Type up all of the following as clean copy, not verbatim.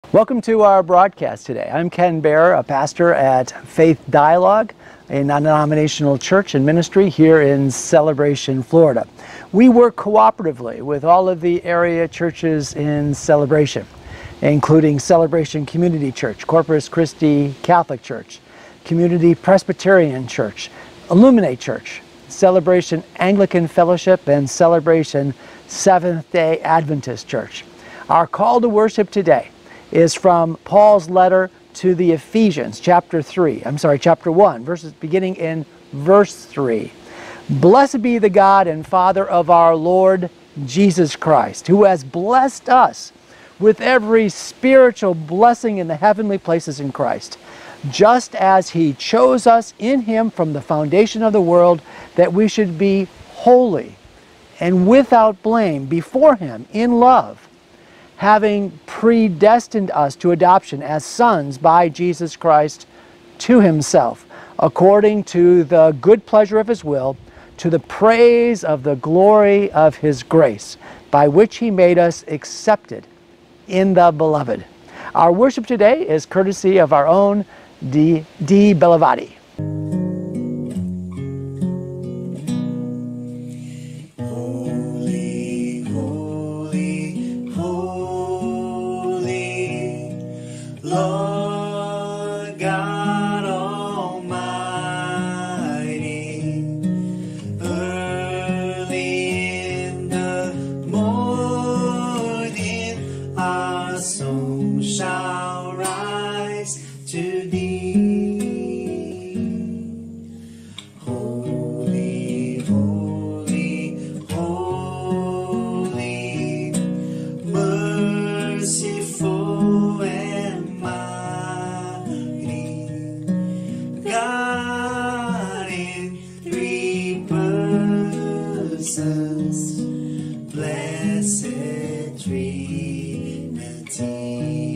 Welcome to our broadcast today. I'm Ken Baer, a pastor at Faith Dialogue, a non-denominational church and ministry here in Celebration, Florida. We work cooperatively with all of the area churches in Celebration, including Celebration Community Church, Corpus Christi Catholic Church, Community Presbyterian Church, Illuminate Church, Celebration Anglican Fellowship, and Celebration Seventh-day Adventist Church. Our call to worship today is from Paul's letter to the Ephesians, chapter 1, beginning in verse 3. Blessed be the God and Father of our Lord Jesus Christ, who has blessed us with every spiritual blessing in the heavenly places in Christ, just as He chose us in Him from the foundation of the world, that we should be holy and without blame before Him in love, having predestined us to adoption as sons by Jesus Christ to Himself, according to the good pleasure of His will, to the praise of the glory of His grace, by which He made us accepted in the Beloved. Our worship today is courtesy of our own D. Bellavati. Lord God Almighty, early in the morning, our song shall rise to Thee. Holy, holy, holy, merciful and God in three persons, blessed Trinity.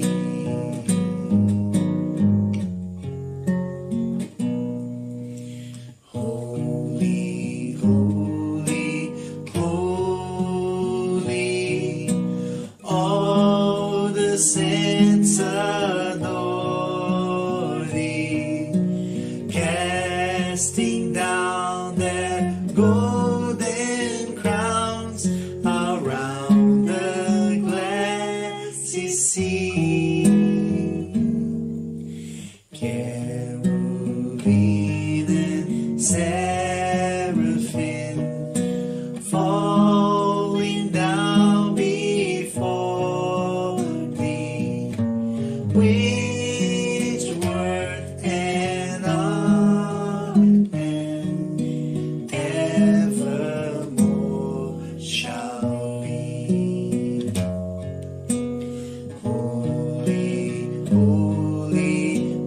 Holy, holy, holy, all the saints adore Thee, casting down their golden crowns around the glassy sea. Cherubim and seraphim falling down before Thee, which worth and honor and evermore shall be. Holy, holy,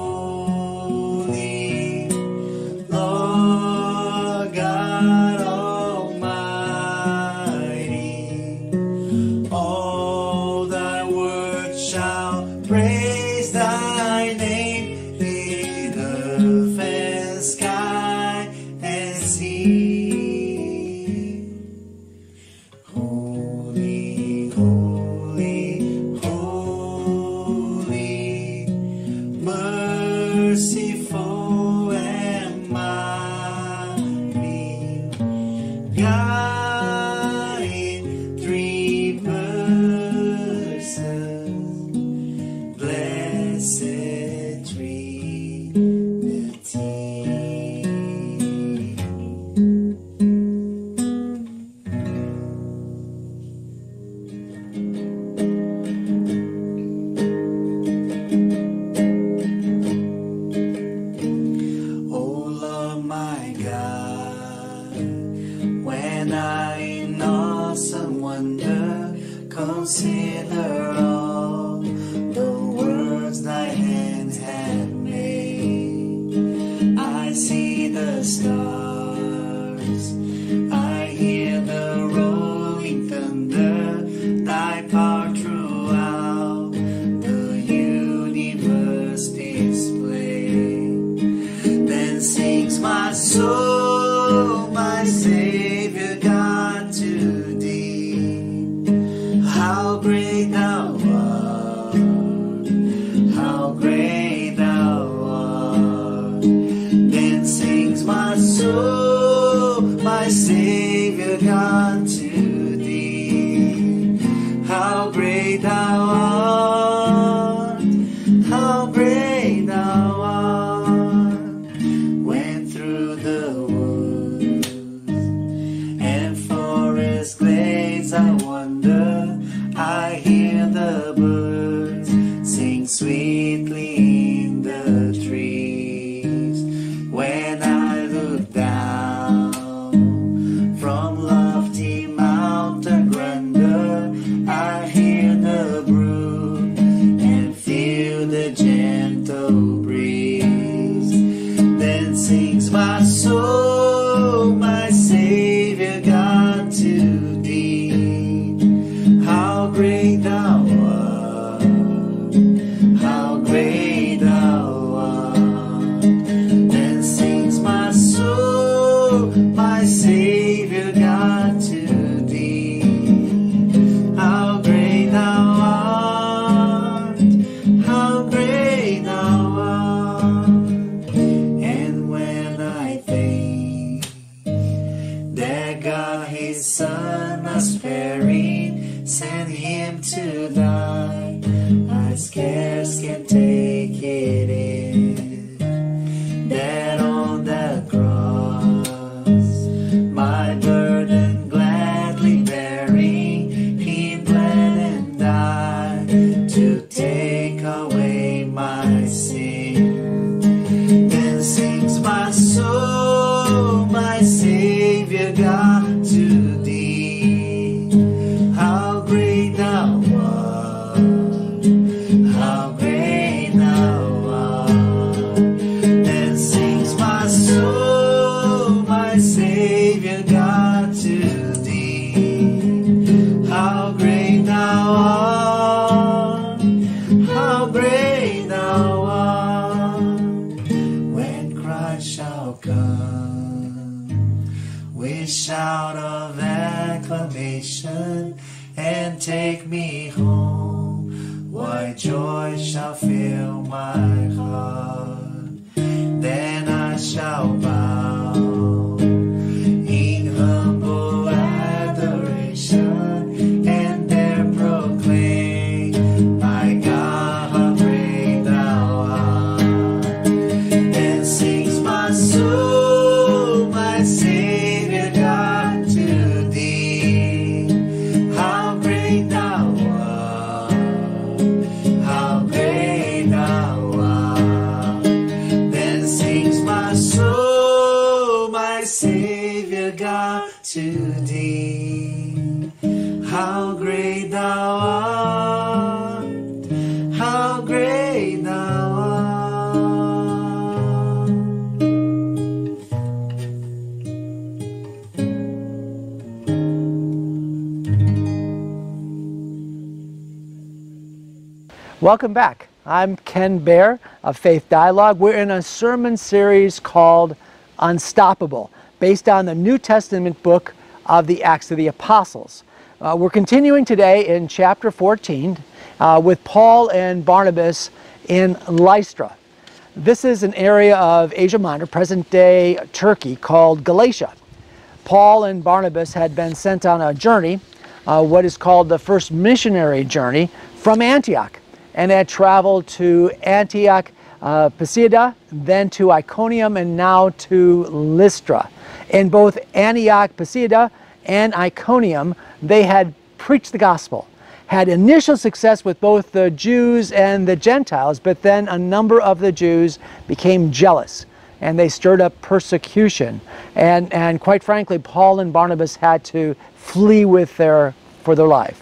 holy, Lord God Almighty, all Thy works shall praise Thy name in earth and sky and sea. Holy, holy, holy, merciful and mighty, God in three persons, blessed the gentle breeze. Then sings my soul, my Savior God, to thee. How great thou art, how great thou art. Then sings my soul, my Savior God, to thee. How great thou art, how great thou art. And when I think that God his Son us sparing sent him to die, I scarce can take it in, that on the cross, my burden gladly bearing, he bled and died to take away my sin. Then sings my soul, my Savior God, to thee. How great thou art, how great thou art. Then sings my soul, my Savior God, to thee. How great thou art, how great thou art. When Christ shall come with shout of acclamation and take me home, why joy shall fill my heart. Then I shall bow in humble adoration and there proclaim, my God, how great thou art. Then sings my soul, my Savior God, to thee. How great thou art, how great thou art. Then sings my soul, my Savior God, to thee. How great thou art, how great thou art. Welcome back. I'm Ken Baer of Faith Dialogue. We're in a sermon series called Unstoppable, based on the New Testament book of the Acts of the Apostles. We're continuing today in chapter 14 with Paul and Barnabas in Lystra. This is an area of Asia Minor, present-day Turkey, called Galatia. Paul and Barnabas had been sent on a journey, what is called the first missionary journey, from Antioch, and had traveled to Antioch, Pisidia, then to Iconium, and now to Lystra. In both Antioch, Pisidia, and Iconium, they had preached the gospel, had initial success with both the Jews and the Gentiles, but then a number of the Jews became jealous, and they stirred up persecution. And quite frankly, Paul and Barnabas had to flee for their life.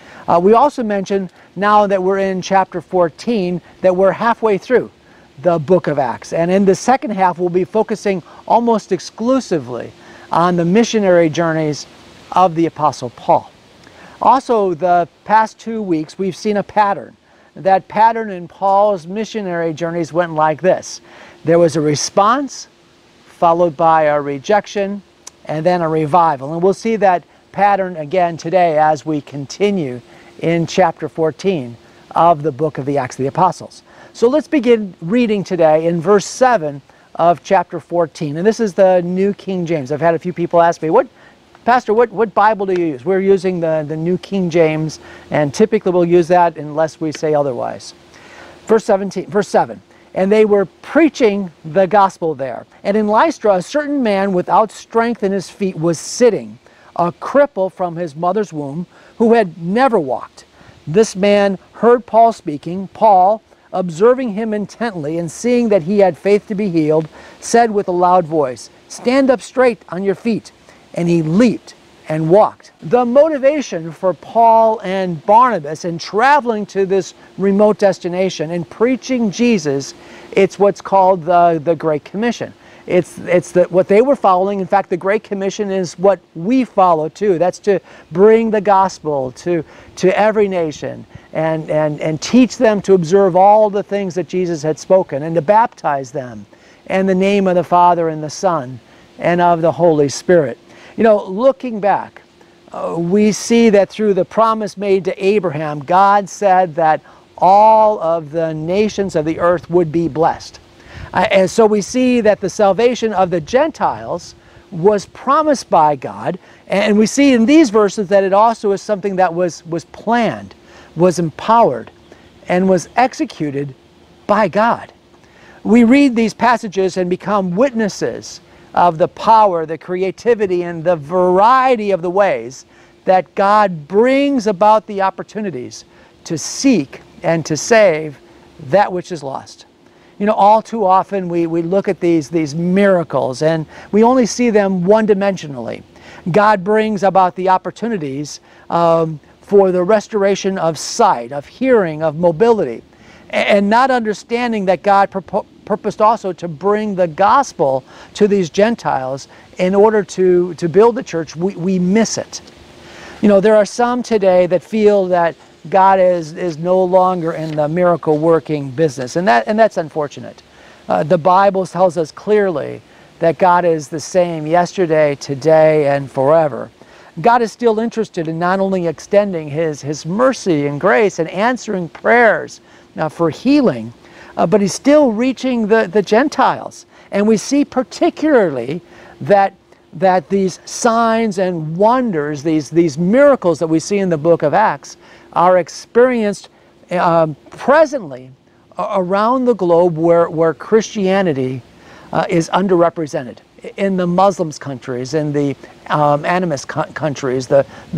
We also mentioned, now that we're in chapter 14, that we're halfway through the book of Acts. And in the second half, we'll be focusing almost exclusively on the missionary journeys of the Apostle Paul. Also, the past 2 weeks, we've seen a pattern. That pattern in Paul's missionary journeys went like this. There was a response, followed by a rejection, and then a revival. And we'll see that pattern again today as we continue in chapter 14 of the book of the Acts of the Apostles. So let's begin reading today in verse 7 of chapter 14. And this is the New King James. I've had a few people ask me, Pastor, what Bible do you use? We're using the New King James, and typically we'll use that unless we say otherwise. Verse 7. And they were preaching the gospel there. And in Lystra, a certain man without strength in his feet was sitting, a cripple from his mother's womb, who had never walked. This man heard Paul speaking. Paul, observing him intently and seeing that he had faith to be healed, said with a loud voice, "Stand up straight on your feet." And he leaped and walked. The motivation for Paul and Barnabas in traveling to this remote destination and preaching Jesus, it's what's called the Great Commission. It's what they were following. In fact, the Great Commission is what we follow too. That's to bring the gospel to every nation and teach them to observe all the things that Jesus had spoken, and to baptize them in the name of the Father and the Son and of the Holy Spirit. You know, looking back, we see that through the promise made to Abraham, God said that all of the nations of the earth would be blessed. And so we see that the salvation of the Gentiles was promised by God, and we see in these verses that it also is something that was planned, was empowered, and was executed by God. We read these passages and become witnesses of the power, the creativity, and the variety of the ways that God brings about the opportunities to seek and to save that which is lost. You know, all too often we look at these miracles and we only see them one-dimensionally. God brings about the opportunities for the restoration of sight, of hearing, of mobility, and not understanding that God purposed also to bring the gospel to these Gentiles in order to build the church. We miss it. You know, there are some today that feel that God is no longer in the miracle working business, and that's unfortunate. The Bible tells us clearly that God is the same yesterday, today, and forever. God is still interested in not only extending His mercy and grace and answering prayers for healing, but He's still reaching the Gentiles. And we see particularly that these signs and wonders, these miracles that we see in the book of Acts, are experienced presently around the globe where Christianity is underrepresented. In the Muslims countries, in the animist countries,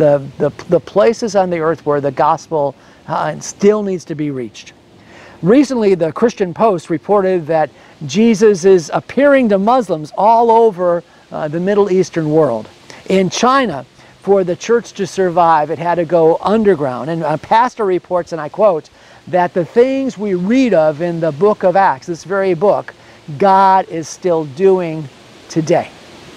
the places on the earth where the gospel still needs to be reached. Recently, the Christian Post reported that Jesus is appearing to Muslims all over the Middle Eastern world. In China, for the church to survive, it had to go underground. And a pastor reports, and I quote, that the things we read of in the book of Acts, this very book, God is still doing today.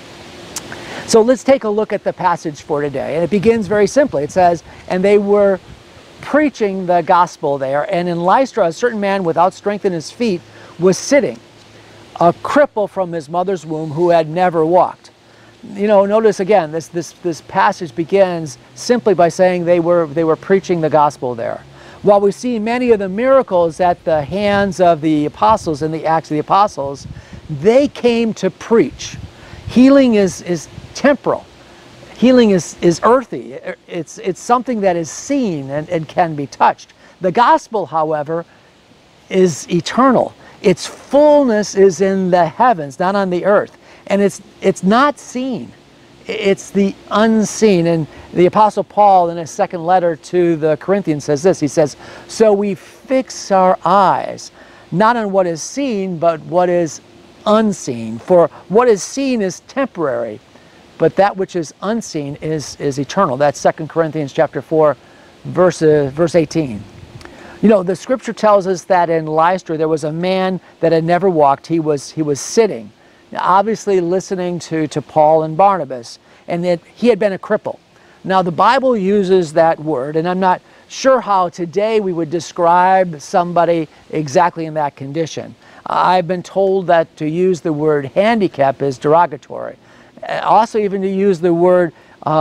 So let's take a look at the passage for today. And it begins very simply. It says, and they were preaching the gospel there. And in Lystra, a certain man without strength in his feet was sitting, a cripple from his mother's womb who had never walked. You know, notice again, this passage begins simply by saying they were preaching the gospel there. While we see many of the miracles at the hands of the apostles in the Acts of the Apostles, they came to preach. Healing is temporal. Healing is earthy. It's something that is seen and can be touched. The gospel, however, is eternal. Its fullness is in the heavens, not on the earth. And it's not seen. It's the unseen. And the Apostle Paul in his second letter to the Corinthians says this. He says, so we fix our eyes, not on what is seen, but what is unseen. For what is seen is temporary, but that which is unseen is eternal. That's 2 Corinthians chapter 4, verse 18. You know, the scripture tells us that in Lystra there was a man that had never walked. He was sitting, obviously listening to Paul and Barnabas, and that he had been a cripple. Now the Bible uses that word, and I'm not sure how today we would describe somebody exactly in that condition. I've been told that to use the word handicap is derogatory. Also, even to use the word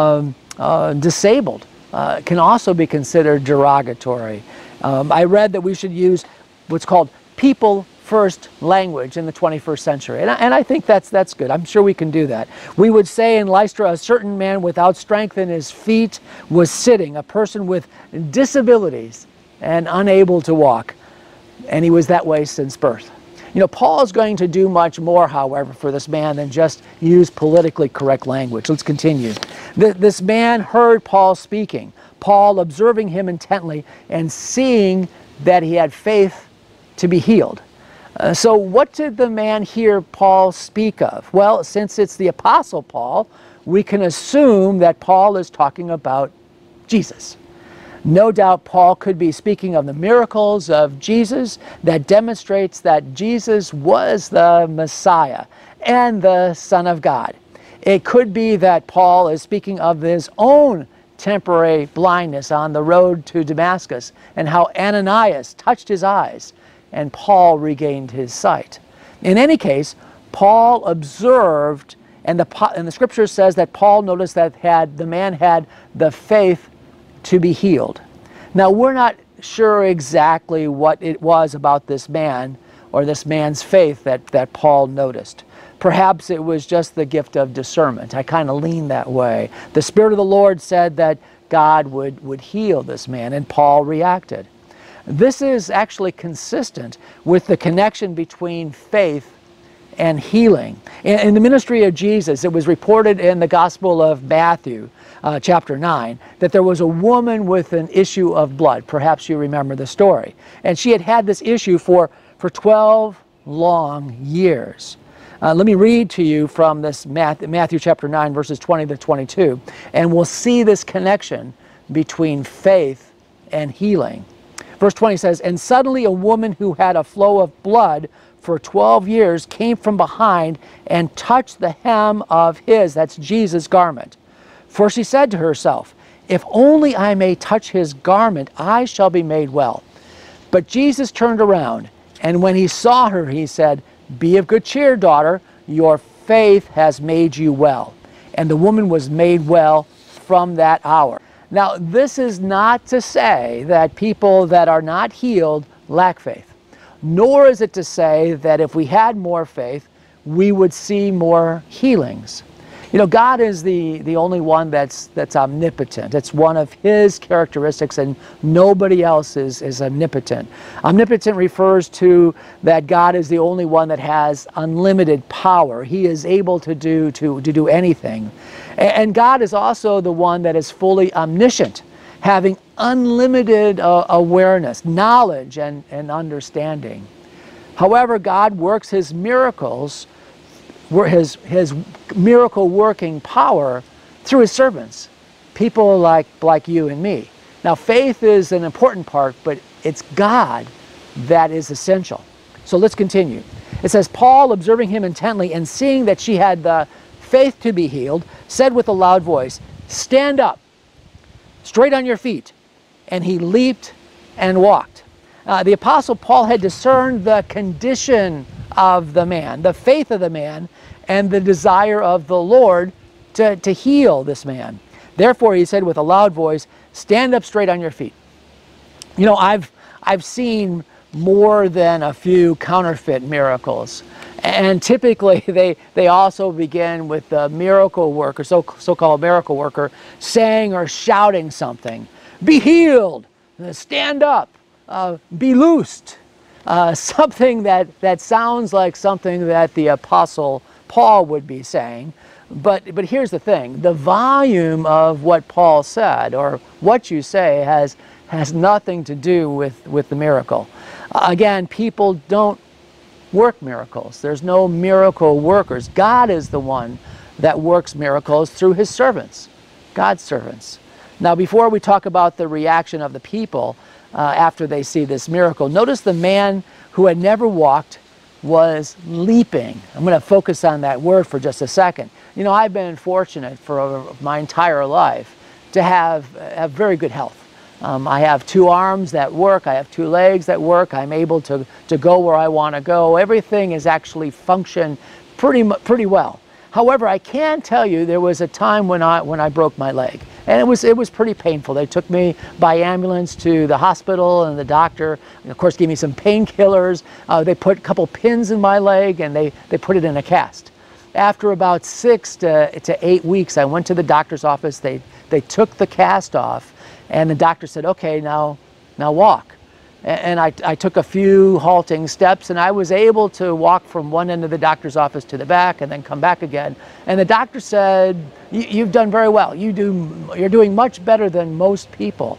disabled can also be considered derogatory. I read that we should use what's called people first language in the 21st century. And I think that's good. I'm sure we can do that. We would say in Lystra, a certain man without strength in his feet was sitting, a person with disabilities and unable to walk. And he was that way since birth. You know, Paul is going to do much more, however, for this man than just use politically correct language. Let's continue. This man heard Paul speaking, Paul observing him intently and seeing that he had faith to be healed. So what did the man hear Paul speak of? Well, since it's the Apostle Paul we can assume that Paul is talking about Jesus. No doubt Paul could be speaking of the miracles of Jesus that demonstrates that Jesus was the Messiah and the Son of God. It could be that Paul is speaking of his own temporary blindness on the road to Damascus and how Ananias touched his eyes and Paul regained his sight. In any case, Paul observed, and the scripture says that Paul noticed that the man had the faith to be healed. Now, we're not sure exactly what it was about this man or this man's faith that Paul noticed. Perhaps it was just the gift of discernment. I kind of lean that way. The Spirit of the Lord said that God would heal this man, and Paul reacted. This is actually consistent with the connection between faith and healing. In the ministry of Jesus, it was reported in the Gospel of Matthew, chapter 9, that there was a woman with an issue of blood. Perhaps you remember the story. And she had had this issue for 12 long years. Let me read to you from this Matthew chapter 9, verses 20 to 22, and we'll see this connection between faith and healing. Verse 20 says, "And suddenly a woman who had a flow of blood for 12 years came from behind and touched the hem of his," that's Jesus' garment. "For she said to herself, if only I may touch his garment, I shall be made well. But Jesus turned around, and when he saw her, he said, be of good cheer, daughter, your faith has made you well. And the woman was made well from that hour." Now, this is not to say that people that are not healed lack faith. Nor is it to say that if we had more faith, we would see more healings. You know, God is the only one that's omnipotent. It's one of His characteristics, and nobody else is omnipotent. Omnipotent refers to that God is the only one that has unlimited power. He is able to do anything. And God is also the one that is fully omniscient, having unlimited awareness, knowledge, and understanding. However, God works His miracles, his miracle working power through His servants, people like you and me. Now, faith is an important part, but it's God that is essential. So let's continue. It says, "Paul, observing him intently and seeing that she had the faith to be healed, said with a loud voice, 'Stand up, straight on your feet.' And he leaped and walked." The Apostle Paul had discerned the condition of the man, the faith of the man, and the desire of the Lord to heal this man. Therefore, he said with a loud voice, "Stand up straight on your feet." You know, I've seen more than a few counterfeit miracles. And typically, they also begin with the miracle worker, so-called miracle worker, saying or shouting something. "Be healed, stand up, be loosed." Something that sounds like something that the Apostle Paul would be saying. But here's the thing. The volume of what Paul said, or what you say, has nothing to do with the miracle. Again, people don't work miracles. There's no miracle workers. God is the one that works miracles through His servants, God's servants. Now, before we talk about the reaction of the people after they see this miracle, notice the man who had never walked was leaping. I'm going to focus on that word for just a second. You know, I've been fortunate for my entire life to have very good health. I have 2 arms that work. I have 2 legs that work. I'm able to go where I want to go. Everything is actually functioned pretty well. However, I can tell you there was a time when I broke my leg, and it was pretty painful. They took me by ambulance to the hospital, and the doctor, of course, gave me some painkillers. They put a couple pins in my leg, and they put it in a cast. After about 6 to 8 weeks, I went to the doctor's office. They took the cast off, and the doctor said, "Okay, now walk." And I took a few halting steps, and I was able to walk from one end of the doctor's office to the back and then come back again. And the doctor said, "You've done very well. You're doing much better than most people."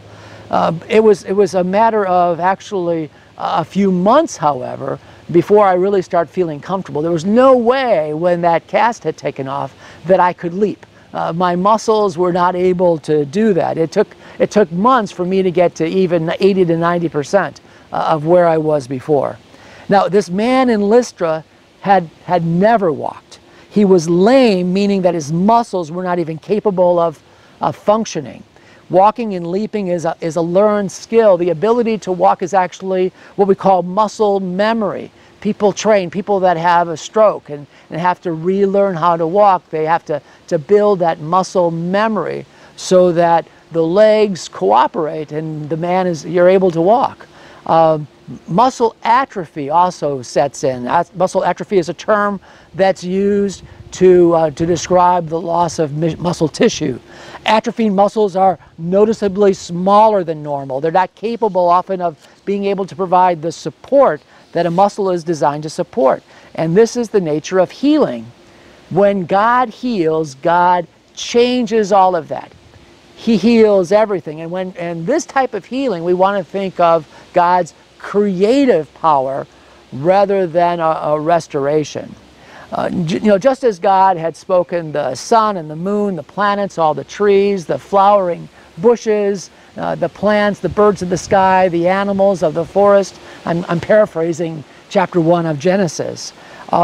It was a matter of actually a few months, however, before I really started feeling comfortable. There was no way when that cast had taken off that I could leap. My muscles were not able to do that. It took months for me to get to even 80 to 90% of where I was before. Now, this man in Lystra had never walked. He was lame, meaning that his muscles were not even capable of functioning. Walking and leaping is a learned skill. The ability to walk is actually what we call muscle memory. People that have a stroke and have to relearn how to walk, they have to build that muscle memory so that the legs cooperate and you're able to walk. Muscle atrophy also sets in. Muscle atrophy is a term that's used to describe the loss of muscle tissue. Atrophied muscles are noticeably smaller than normal. They're not capable often of being able to provide the support that a muscle is designed to support. And this is the nature of healing. When God heals, God changes all of that. He heals everything. And this type of healing, we want to think of God's creative power rather than a restoration. Just as God had spoken the sun and the moon, the planets, all the trees, the flowering bushes, the plants, the birds of the sky, the animals of the forest. I'm paraphrasing chapter 1 of Genesis.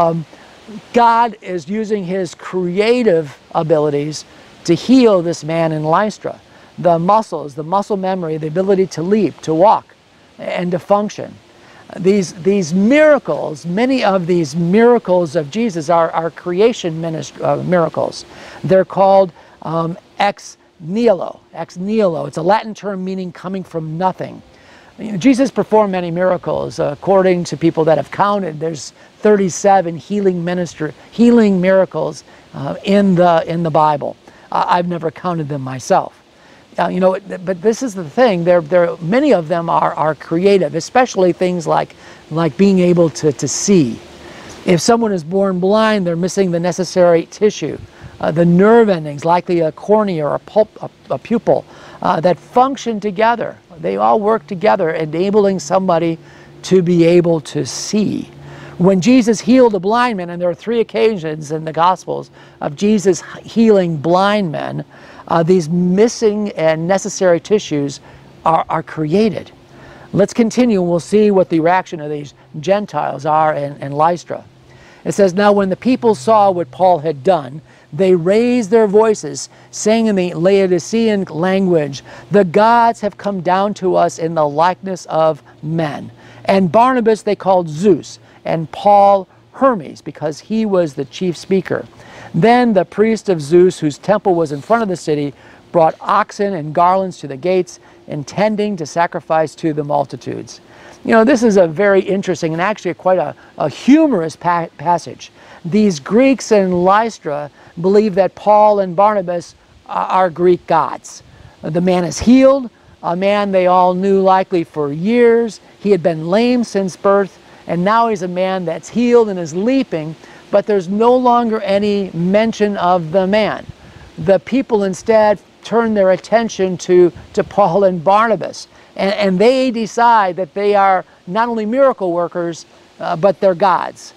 God is using his creative abilities to heal this man in Lystra. The muscles, the muscle memory, the ability to leap, to walk, and to function. These miracles, many of these miracles of Jesus are creation miracles. They're called ex nihilo. Ex nihilo. It's a Latin term meaning coming from nothing. Jesus performed many miracles. According to people that have counted, there's 37 healing miracles in the Bible. I've never counted them myself. But this is the thing. Many of them are creative, especially things like being able to see. If someone is born blind, they're missing the necessary tissue, the nerve endings, likely a cornea or a pupil, that function together. They all work together, enabling somebody to be able to see. When Jesus healed a blind man, and there are 3 occasions in the Gospels of Jesus healing blind men, these missing and necessary tissues are created. Let's continue and we'll see what the reaction of these Gentiles are in Lystra. It says, "Now when the people saw what Paul had done, they raised their voices, saying in the Laodicean language, 'The gods have come down to us in the likeness of men.' And Barnabas they called Zeus, and Paul Hermes, because he was the chief speaker. Then the priest of Zeus, whose temple was in front of the city, brought oxen and garlands to the gates, intending to sacrifice to the multitudes." This is a very interesting and actually quite a humorous passage. These Greeks in Lystra believe that Paul and Barnabas are Greek gods. The man is healed, a man they all knew likely for years. He had been lame since birth, and now he's a man that's healed and is leaping, but there's no longer any mention of the man. The people instead turn their attention to Paul and Barnabas, and they decide that they are not only miracle workers, but they're gods.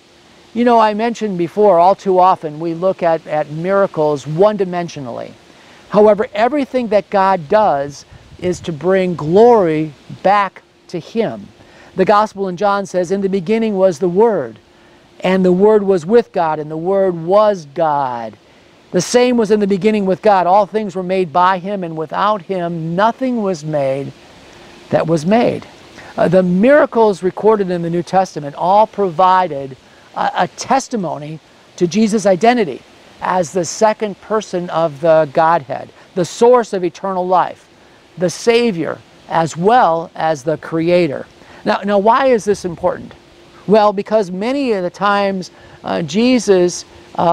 I mentioned before, all too often we look at miracles one-dimensionally. However, everything that God does is to bring glory back to him. The Gospel in John says, "In the beginning was the Word, and the Word was with God, and the Word was God. The same was in the beginning with God. All things were made by him, and without him nothing was made that was made." The miracles recorded in the New Testament all provided a testimony to Jesus' identity as the second person of the Godhead, the source of eternal life, the Savior, as well as the Creator. Now, why is this important? Well, because many at the time of Jesus,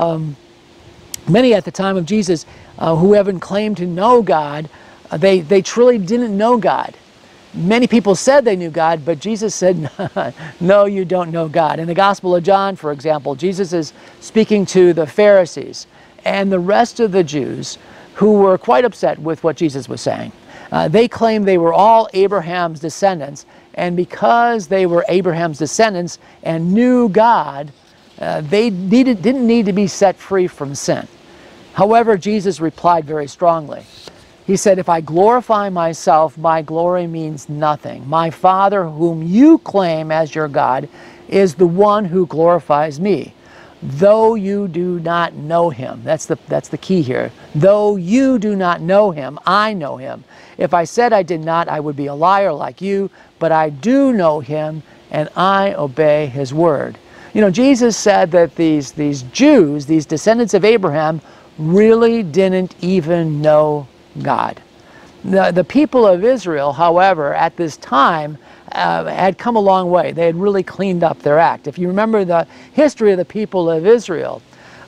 who haven't claimed to know God, they truly didn't know God. Many people said they knew God, but Jesus said, "No, you don't know God." In the Gospel of John, for example, Jesus is speaking to the Pharisees and the rest of the Jews who were quite upset with what Jesus was saying. They claimed they were all Abraham's descendants, and because they were Abraham's descendants and knew God, they didn't need to be set free from sin. However, Jesus replied very strongly. He said, if I glorify myself, my glory means nothing. My Father, whom you claim as your God, is the one who glorifies me, though you do not know him. That's the key here. Though you do not know him, I know him. If I said I did not, I would be a liar like you, but I do know him, and I obey his word. You know, Jesus said that these Jews, these descendants of Abraham, really didn't even know God. The people of Israel, however, at this time had come a long way. They had really cleaned up their act. If you remember the history of the people of Israel,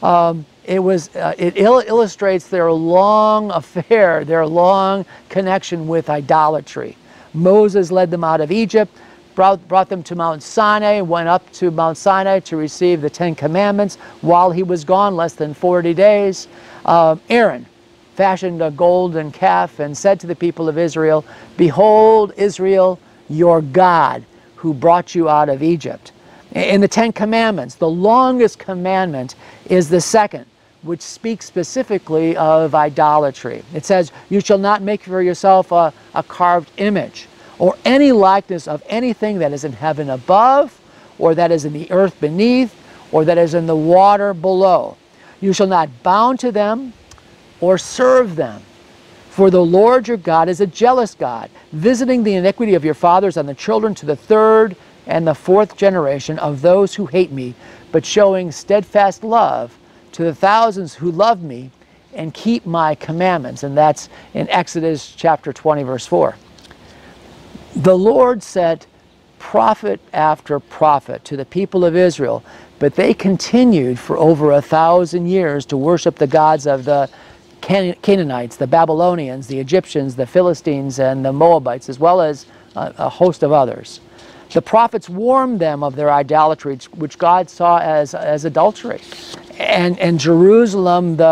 it illustrates their long affair, their long connection with idolatry. Moses led them out of Egypt, brought them to Mount Sinai, went up to Mount Sinai to receive the 10 Commandments. While he was gone, less than 40 days, Aaron fashioned a golden calf and said to the people of Israel, behold, Israel, your God, who brought you out of Egypt. In the 10 Commandments, the longest commandment is the second, which speaks specifically of idolatry. It says, you shall not make for yourself a carved image, or any likeness of anything that is in heaven above, or that is in the earth beneath, or that is in the water below. You shall not bow to them, or serve them. For the Lord your God is a jealous God, visiting the iniquity of your fathers on the children to the third and the fourth generation of those who hate me, but showing steadfast love to the thousands who love me and keep my commandments. And that's in Exodus chapter 20, verse 4. The Lord sent prophet after prophet to the people of Israel, but they continued for over 1,000 years to worship the gods of the Canaanites, the Babylonians, the Egyptians, the Philistines, and the Moabites, as well as a host of others. The prophets warned them of their idolatry, which God saw as adultery, and Jerusalem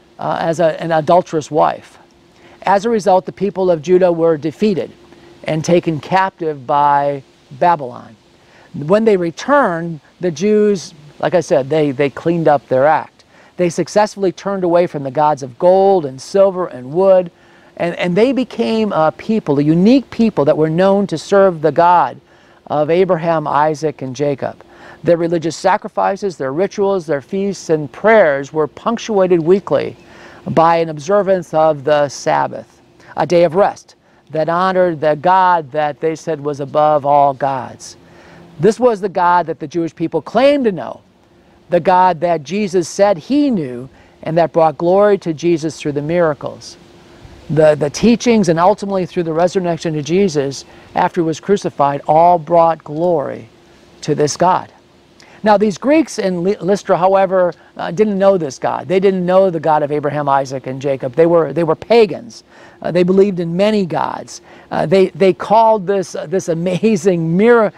as an adulterous wife. As a result, the people of Judah were defeated and taken captive by Babylon. When they returned, the Jews, like I said, they cleaned up their act. They successfully turned away from the gods of gold and silver and wood, and they became a people, a unique people that were known to serve the God of Abraham, Isaac, and Jacob. Their religious sacrifices, their rituals, their feasts, and prayers were punctuated weekly by an observance of the Sabbath, a day of rest that honored the God that they said was above all gods. This was the God that the Jewish people claimed to know, the God that Jesus said he knew, and that brought glory to Jesus through the miracles. The teachings, and ultimately through the resurrection of Jesus after he was crucified, all brought glory to this God. Now, these Greeks in Lystra, however, didn't know this God. They didn't know the God of Abraham, Isaac, and Jacob. They were pagans. They believed in many gods. They called this amazing miracle.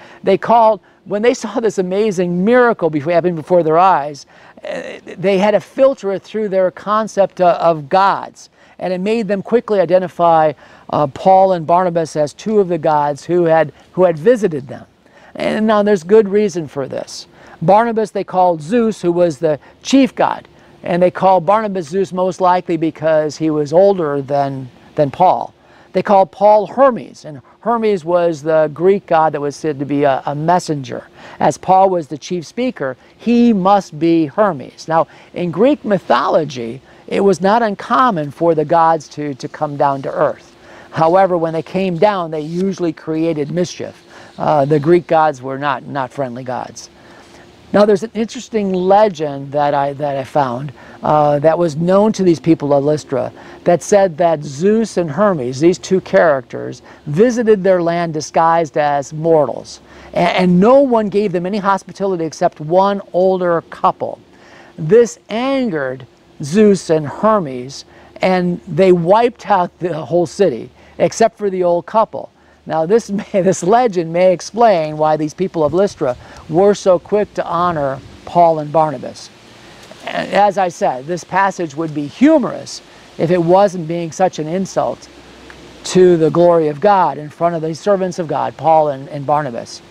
When they saw this amazing miracle happening before their eyes, they had to filter it through their concept of gods. And it made them quickly identify Paul and Barnabas as two of the gods who had visited them. And now there's good reason for this. Barnabas they called Zeus, who was the chief god. And they called Barnabas Zeus most likely because he was older than Paul. They called Paul Hermes, and Hermes was the Greek god that was said to be a messenger. As Paul was the chief speaker, he must be Hermes. Now, in Greek mythology, it was not uncommon for the gods to come down to earth. However, when they came down, they usually created mischief. The Greek gods were not friendly gods. Now, there's an interesting legend that I found that was known to these people of Lystra that said that Zeus and Hermes, these two characters, visited their land disguised as mortals. And no one gave them any hospitality except one older couple. This angered Zeus and Hermes, and they wiped out the whole city except for the old couple. Now, this legend may explain why these people of Lystra were so quick to honor Paul and Barnabas. And as I said, this passage would be humorous if it wasn't being such an insult to the glory of God in front of the servants of God, Paul and Barnabas.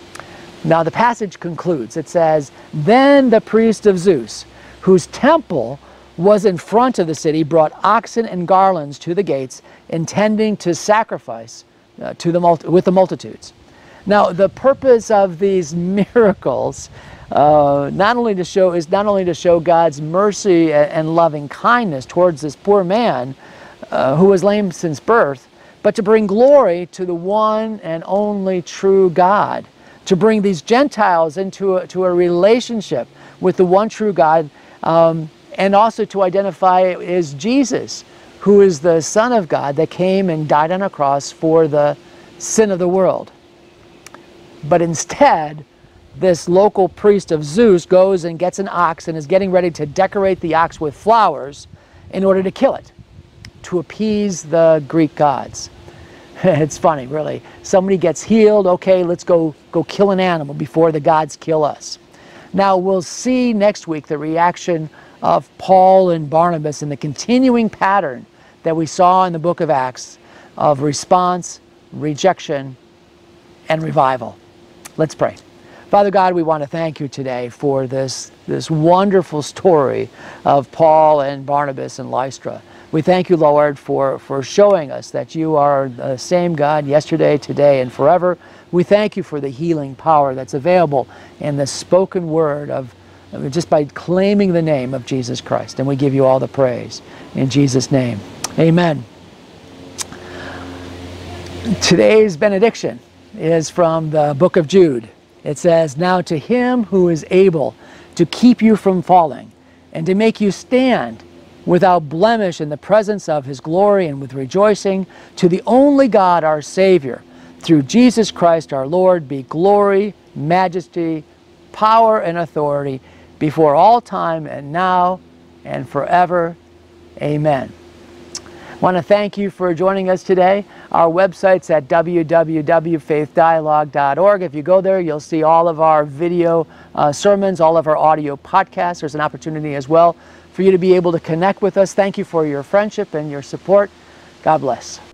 Now, the passage concludes. It says, "Then the priest of Zeus, whose temple was in front of the city, brought oxen and garlands to the gates, intending to sacrifice with the multitudes. Now, the purpose of these miracles not only to show God's mercy and loving kindness towards this poor man who was lame since birth, but to bring glory to the one and only true God, to bring these Gentiles into a relationship with the one true God, and also to identify as Jesus, who is the Son of God that came and died on a cross for the sin of the world. But instead, this local priest of Zeus goes and gets an ox and is getting ready to decorate the ox with flowers in order to kill it, to appease the Greek gods. It's funny, really. Somebody gets healed, okay, let's go kill an animal before the gods kill us. Now, we'll see next week the reaction of Paul and Barnabas in the continuing pattern that we saw in the book of Acts of response, rejection, and revival. Let's pray. Father God, we want to thank you today for this wonderful story of Paul and Barnabas and Lystra. We thank you, Lord, for showing us that you are the same God yesterday, today, and forever. We thank you for the healing power that's available in the spoken word of just by claiming the name of Jesus Christ. And we give you all the praise. In Jesus' name, amen. Today's benediction is from the book of Jude. It says, "Now to him who is able to keep you from falling and to make you stand without blemish in the presence of his glory and with rejoicing, to the only God our Savior, through Jesus Christ our Lord, be glory, majesty, power, and authority before all time and now and forever. Amen." I want to thank you for joining us today. Our website's at www.faithdialogue.org. If you go there, you'll see all of our video sermons, all of our audio podcasts. There's an opportunity as well for you to be able to connect with us. Thank you for your friendship and your support. God bless.